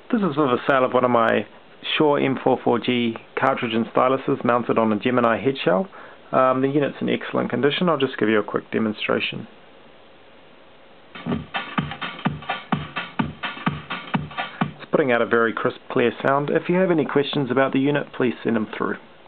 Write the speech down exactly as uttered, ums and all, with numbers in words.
This is with a sale of one of my Shure M forty-four G cartridge and styluses mounted on a Gemini head shell. Um, the unit's in excellent condition. I'll just give you a quick demonstration. It's putting out a very crisp, clear sound. If you have any questions about the unit, please send them through.